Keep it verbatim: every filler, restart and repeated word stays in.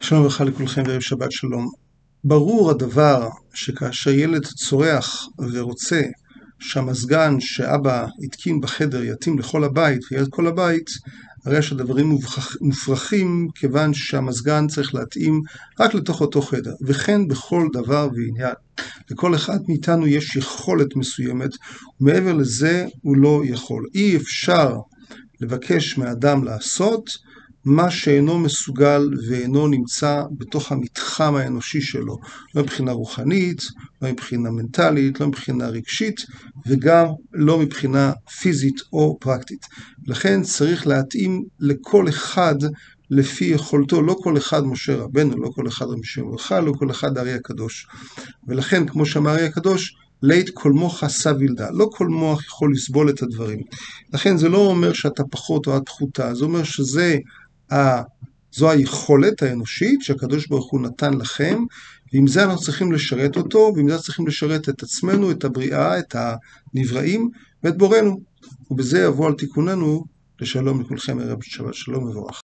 שלום וברכה לכולכם וערב שבת שלום. ברור הדבר שכאשר ילד צורח ורוצה שהמזגן שאבא התקין בחדר יתאים לכל הבית ויהיה כל הבית, הרי שהדברים מופרכים כיוון שהמזגן צריך להתאים רק לתוך אותו חדר. וכן בכל דבר ועניין. לכל אחד מאיתנו יש יכולת מסוימת, ומעבר לזה הוא לא יכול. אי אפשר לבקש מאדם לעשות מה שאינו מסוגל ואינו נמצא בתוך המתחם האנושי שלו, לא מבחינה רוחנית, לא מבחינה מנטלית, לא מבחינה רגשית, וגם לא מבחינה פיזית או פרקטית. לכן צריך להתאים לכל אחד לפי יכולתו, לא כל אחד משה רבנו, לא כל אחד רבי שמעון בר יוחאי, לא כל אחד האר"י הקדוש. ולכן, כמו שאמר האר"י הקדוש, לית כל מוח סבילדה, לא כל מוח יכול לסבול את הדברים. לכן זה לא אומר שאתה פחות או את פחותה, זה אומר שזה ה... זו היכולת האנושית שהקדוש ברוך הוא נתן לכם, ועם זה אנחנו צריכים לשרת אותו, ועם זה צריכים לשרת את עצמנו, את הבריאה, את הנבראים, ואת בורנו. ובזה יבוא על תיקוננו לשלום לכולכם ערב שבת שלום מבורך.